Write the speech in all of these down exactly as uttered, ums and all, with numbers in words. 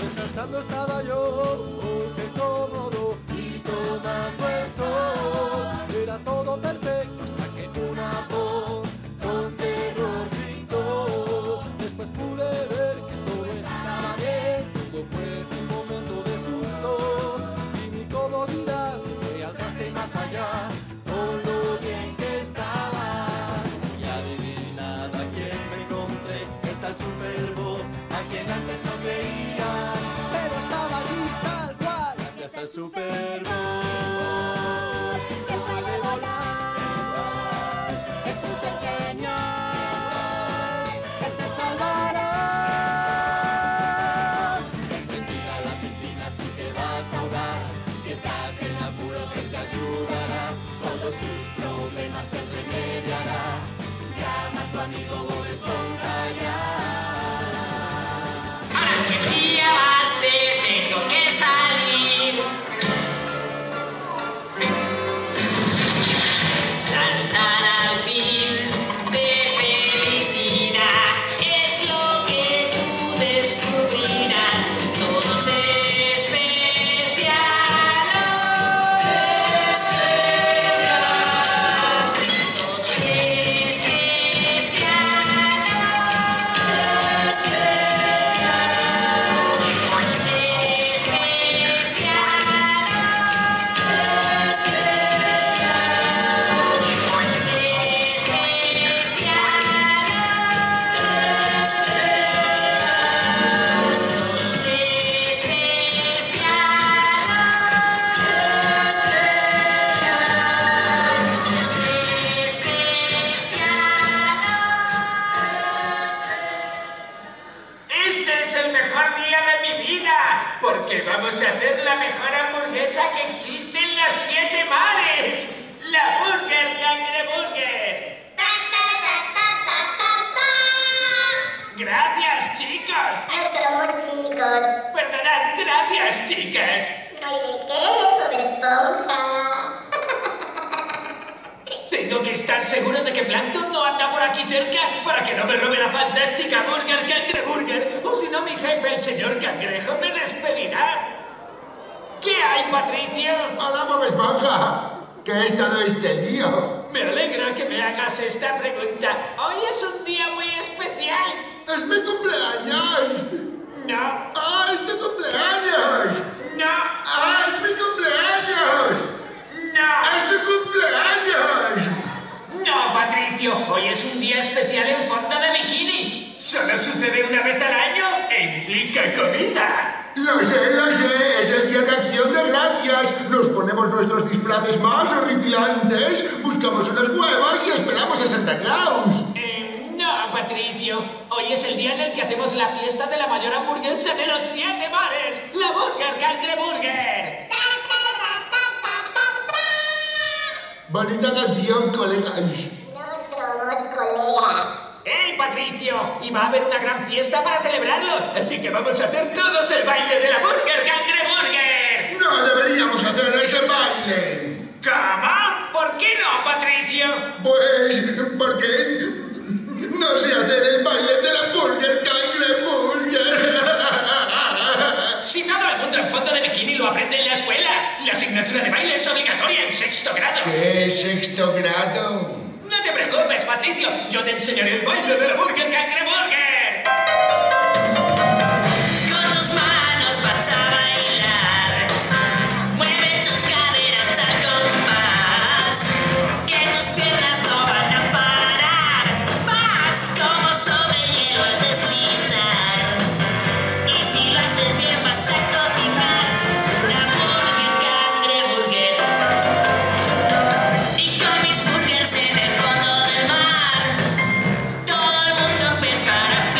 Descansando estaba yo, oh, qué cómodo, y tomando el sol. Era todo perfecto hasta que una voz con terror gritó. Después pude ver que todo estaba bien, todo fue un momento de susto. Y mi comodidad se fue al traste y más allá, con lo bien que estaba. Y adivinad a quién me encontré, el tal Superbowl, a quien antes no veía, pero estaba allí tal cual, gracias al Superbowl. Que puede volar, es un ser genial, él te salvará. Enseguida a la piscina si te vas a ahogar, si estás en apuros él te ayudará, todos tus problemas él remediará. Llama a tu amigo Bob Esponja ya. Ahora qué día va a ser, tengo que salir. Saltar al fin de felicidad es lo que tú descubrirás. Todo es especial, especial. Todo es especial, este es el mejor día de mi vida, porque vamos a hacer la mejor hamburguesa que existe en los siete mares. La Burger Cangreburger. Gracias, chicos. No somos chicos. Perdonad, gracias, chicas. No hay de qué, Bob Esponja. Tengo que estar seguro de que Plankton no anda por aquí cerca para que no me robe la fantástica Burger Cangreburger, o si no mi jefe, el señor Cangrejo, me despedirá. ¿Qué hay, Patricio? Hola, Bob Esponja. ¿Qué es todo este lío? Me alegra que me hagas esta pregunta. Hoy es un día muy especial. ¡Es mi cumpleaños! No, ¡Ah, es tu cumpleaños! no, ¡Ah, es mi cumpleaños! no. ¡Es tu cumpleaños! No, Patricio, hoy es un día especial en fondo de bikini. Solo sucede una vez al año e implica comida. Lo sé, lo sé, es el día de Acción de Gracias. Nos ponemos nuestros disfraces más horripilantes, buscamos unos huevos y esperamos a Santa Claus. Eh, no, Patricio. Hoy es el día en el que hacemos la fiesta de la mayor hamburguesa de los siete mares, la Burger Cangreburger. Bonita canción, colegas. No somos colegas. ¡Hey, Patricio! Y va a haber una gran fiesta para celebrarlo, así que vamos a hacer todos el baile de la Burger Cangreburger. No deberíamos hacer ese baile. ¿Cómo? ¿Por qué no, Patricio? Pues, porque no sé hacer el baile de la Burger Cangreburger. Si todo el mundo en fondo de bikini lo aprende en la escuela, la asignatura de baile es obligatoria en sexto grado. ¿Qué sexto grado? No te preocupes, Patricio, yo te enseñaré el baile de la Burger Cangreburger. Con tus manos vas a bailar, mueve tus caderas al compás, que tus piernas no van a parar, vas como sobre hielo al deslizar, y si lo haces bien vas a cocinar una Burger Cangreburger. Y con mis burgers en el fondo del mar, todo el mundo empezará a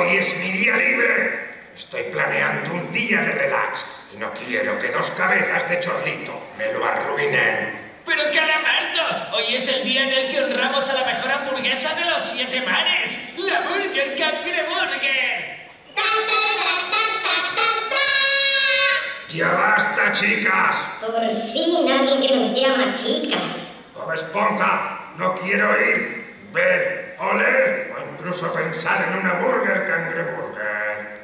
Hoy es mi día libre. Estoy planeando un día de relax y no quiero que dos cabezas de chorlito me lo arruinen. Pero Calamardo, hoy es el día en el que honramos a la mejor hamburguesa de los siete mares, la Burger Cangreburger. ¡Ya basta, chicas! Por fin alguien que nos llama chicas. Bob Esponja, no quiero ir, ver, oler o incluso pensar en una Burger Cangreburger.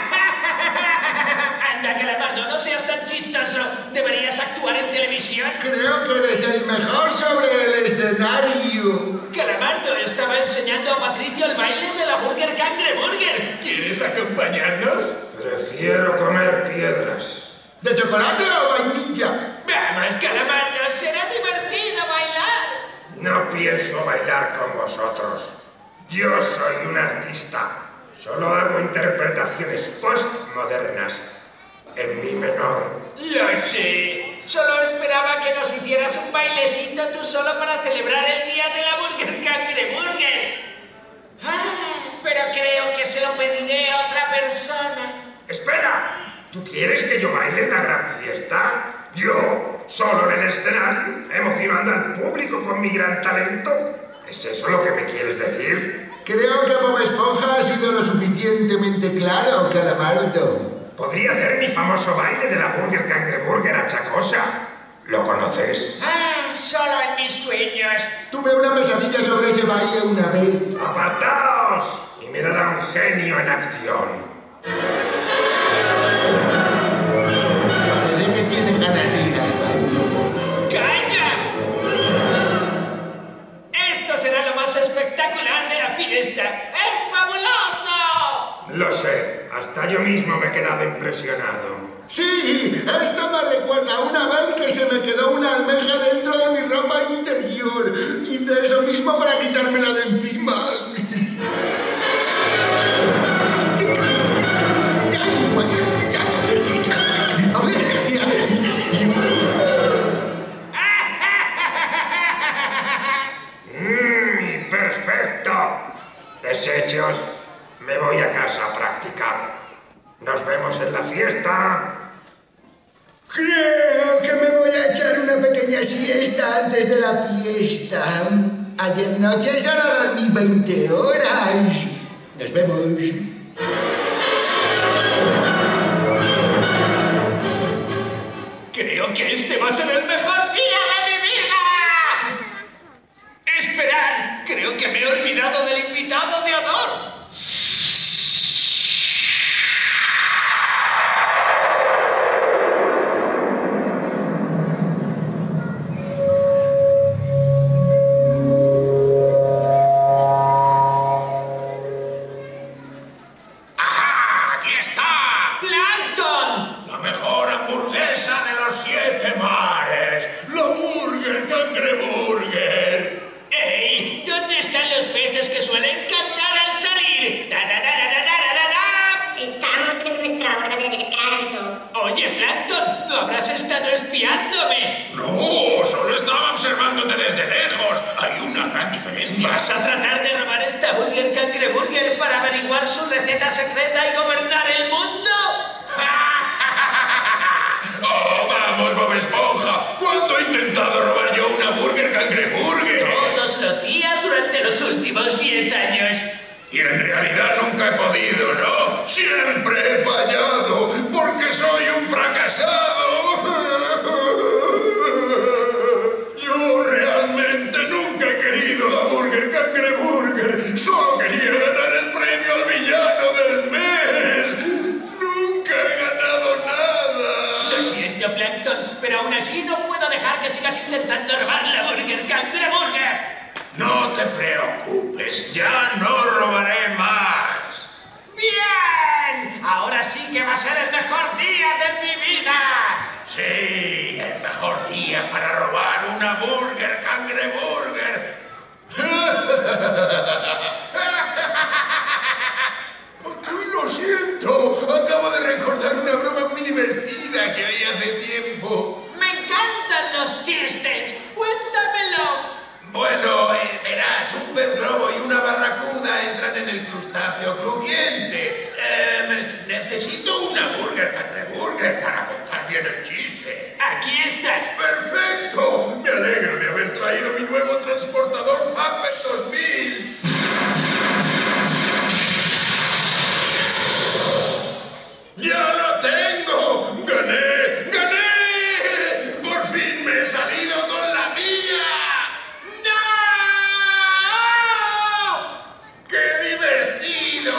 Anda, Calamardo, no seas tan chistoso. Deberías actuar en televisión. Creo que eres el mejor sobre el escenario. Calamardo estaba enseñando a Patricio el baile de la Burger Cangreburger. ¿Quieres acompañarnos? Prefiero comer piedras. ¿De chocolate o vainilla? Vamos, Calamardo, será divertido bailar. No pienso bailar con vosotros. Yo soy un artista. Solo hago interpretaciones postmodernas en mi menor. Lo sé. Solo esperaba que nos hicieras un bailecito tú solo para celebrar el día de la Burger Cangreburger. Ah, pero creo que se lo pediré a otra persona. ¡Espera! ¿Tú quieres que yo baile en la gran fiesta? ¿Yo? ¿Solo en el escenario? ¿Emocionando al público con mi gran talento? ¿Es eso lo que me quieres decir? Creo que Bob Esponja ha sido lo suficientemente claro, Calamardo. Podría hacer mi famoso baile de la Burger Cangreburger achacosa. ¿Lo conoces? Ah, solo en mis sueños. Tuve una pesadilla sobre ese baile una vez. ¡Apartaos! Y mirad a un genio en acción. Parece que tiene ganas de ir al baño. ¡Calla! Esto será lo más espectacular de la fiesta. ¡Es fabuloso! Lo sé, hasta yo mismo me he quedado impresionado. Sí, esto me recuerda a una vez que se me quedó una almeja dentro de mi ropa interior. Hice eso mismo para quitármela de encima. Mmm, perfecto. Deshechos, me voy a casa a practicar. Nos vemos en la fiesta. Creo que me voy a echar una pequeña siesta antes de la fiesta. Ayer noche solo dormí veinte horas. Nos vemos. Creo que este va a ser el mejor día de mi vida. Esperad, creo que me he olvidado del invitado de honor. Oye, Plankton, ¿no habrás estado espiándome? No, solo estaba observándote desde lejos. Hay una gran diferencia. ¿Vas a tratar de robar esta Burger Cangreburger para averiguar su receta secreta y gobernar el mundo? ¡Oh, vamos, Bob Esponja! ¿Cuándo he intentado robar yo una Burger Cangreburger? Todos los días durante los últimos diez años. Y en realidad nunca he podido, ¿no? Siempre he fallado, porque soy un fracasado. Yo realmente nunca he querido la Burger Cangreburger. Solo quería ganar el premio al villano del mes. Nunca he ganado nada. Lo siento, Plankton, pero aún así no puedo dejar que sigas intentando robar la Burger Cangreburger. No te preocupes, ya no robaré más. ¡Bien! Ahora sí que va a ser el mejor día de mi vida. Sí, el mejor día para robar una Burger Cangreburger. Ay, lo siento, acabo de recordar una broma muy divertida que oí hace tiempo. Me encantan los chistes. Cuéntamelo. Bueno, eh, verás, un pez globo pescado y una barracuda entran en el crustáceo crujiente. Eh, necesito una burger cangreburger para contar bien el chiste. Aquí está. ¡Perfecto! Me alegro de haber traído mi nuevo transportador Zapper dos mil. ¡Ya lo tengo! ¡Gané! ¡Gané! ¡Por fin me he salido con la mía! ¡No! ¡Qué divertido!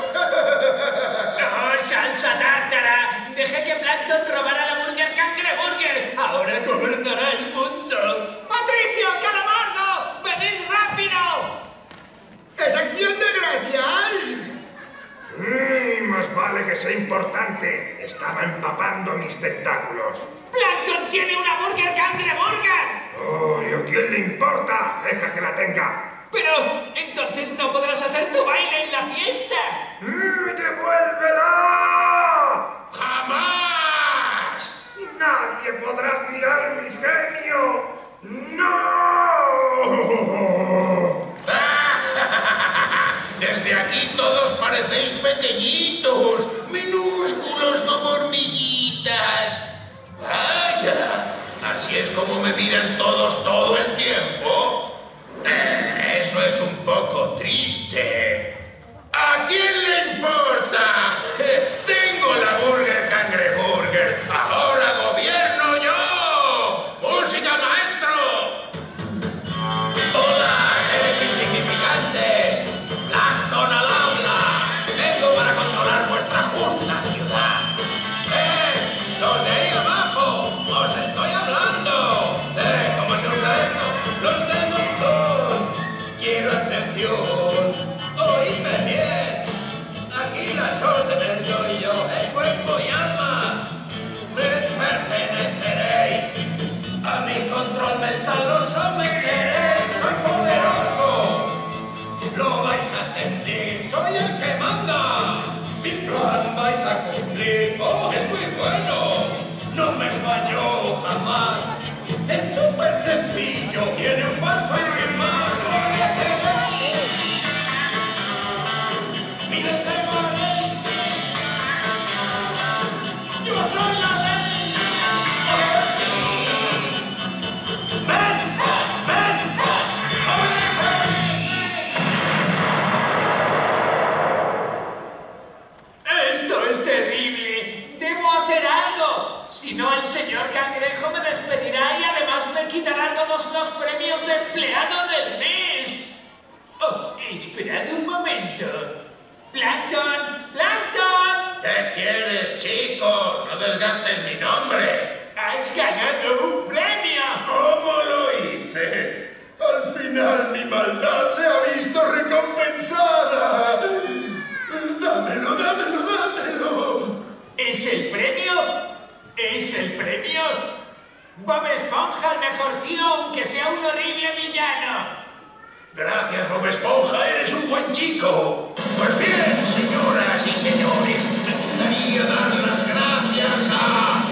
¡No, salsa tártara! Dejé que Plankton robara la burger cangreburger. Ahora gobernará el mundo. ¡Patricio, Calamardo! ¡Venid rápido! ¡Es acción de gracias! Mm, más vale que sea importante. Estaba empapando mis tentáculos. ¡Plankton tiene una burger cangreburger! Oh, ¿y a quién le importa? Deja que la tenga. Pero entonces no podrás hacer tu baile en la fiesta. Mm, ¡devuélvela! ¡Jamás! Nadie podrá admirar mi genio. ¡No! Desde aquí todos parecéis pequeñitos, minúsculos como hormiguitas. Vaya, así es como me miran todos todo el tiempo. Eh, eso es un poco triste. ¿A quién le importa? Eh, tengo la burger cangreburger. Ahora gobierno yo. ¡Música, maestro! Hola, seres insignificantes. Plankton al aula. Vengo para controlar vuestra justa ciudad. ¡Eh! ¡Los de ahí abajo! ¡Os estoy hablando! ¡Eh! ¿Cómo se usa esto? ¡Los de montón! Quiero atención. Oídme bien. Aquí las órdenes doy yo, en cuerpo y alma. Me perteneceréis. A mi control mental os someteréis. Soy poderoso. Lo vais a sentir. Soy el que manda. Mi plan vais a cumplir. Oh, es muy bueno. No me falló jamás. Es súper sencillo. Tiene un paso y sin más. Obedeceréis. Miren, señores. Yo soy la ley. Oh, sí. Ven, ven. Obedeceréis. Esto es terrible. Debo hacer algo. Si no, el señor Cangrejo me despedirá y además me quitará todos los premios de empleado del mes. Oh, esperad un momento. ¡Plankton! ¡Plankton! ¿Qué quieres, chico? No desgastes mi nombre. ¡Has ganado un premio! ¿Cómo lo hice? Al final mi maldad se ha visto recompensada. Dámelo, dámelo, dámelo. ¿Es el premio? ¿Es el premio? Bob Esponja, el mejor tío, aunque sea un horrible villano. Gracias, Bob Esponja, eres un buen chico. Pues bien, señoras y señores, me gustaría dar las gracias a...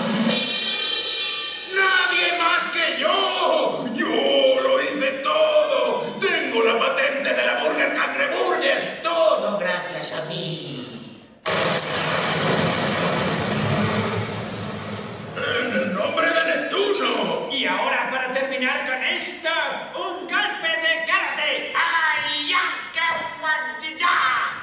¡nadie más que yo! ¡Yo lo hice todo! ¡Tengo la patente de la burger cangreburger! ¡Todo gracias a mí! ¡En el nombre de Neptuno! Y ahora, para terminar con esto, un golpe de karate. ¡Ay, ya, que ya!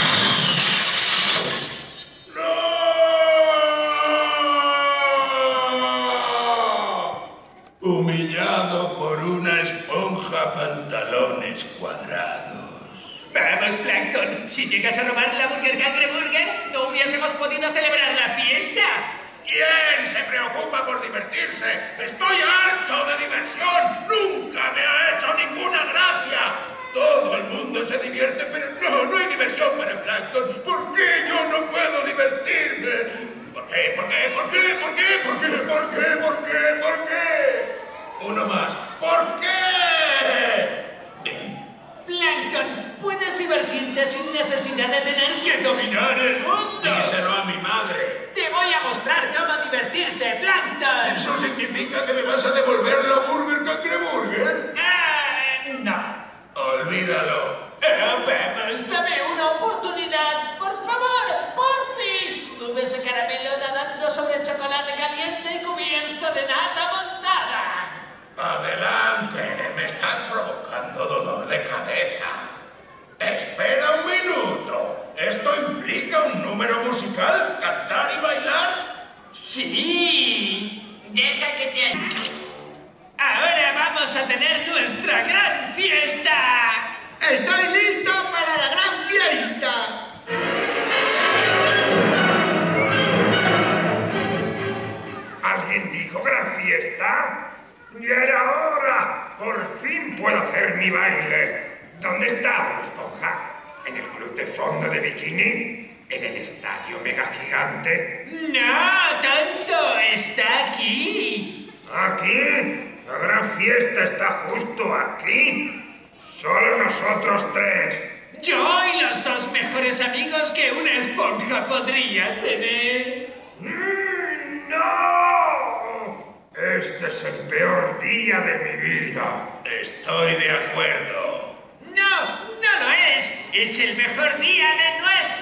¡No! Humillado por una esponja pantalones cuadrados. Vamos, Plankton. Si llegas a robar la burger cangreburger, no hubiésemos podido celebrar la fiesta. ¿Quién se preocupa por divertirse? ¡Estoy harto de diversión! ¡Nunca me ha hecho ninguna gracia! Todo el mundo se divierte, pero no, no hay diversión para Plankton. ¿Por qué yo no puedo divertirme? ¿Por qué? ¿Por qué? ¿Por qué? ¿Por qué? ¿Por qué? ¿Por qué? ¿Por qué? ¿Por qué? Uno más. ¿Por qué? Plankton, puedes divertirte sin necesidad de tener que dominar el mundo. Díselo a mi madre. Te voy a mostrar cómo divertirte, Plankton. ¿Eso significa que me vas a devolver la burger cangreburger? Eh, no. Olvídalo. cabeza. Espera un minuto. ¿Esto implica un número musical? ¿Cantar y bailar? ¡Sí! Deja que te... Ahora vamos a tener nuestra gran fiesta. ¡Estoy listo para la gran fiesta! ¿Alguien dijo gran fiesta? ¡Ya era hora! ¡Por fin puedo hacer mi baile! ¿Dónde está Bob Esponja? ¿En el club de fondo de bikini? ¿En el estadio mega gigante? ¡No, tonto! ¡Está aquí! ¿Aquí? La gran fiesta está justo aquí. Solo nosotros tres. Yo y los dos mejores amigos que una esponja podría tener. Mm, ¡No! Este es el peor día de mi vida. Estoy de acuerdo. No, no lo es. Es el mejor día de nuestra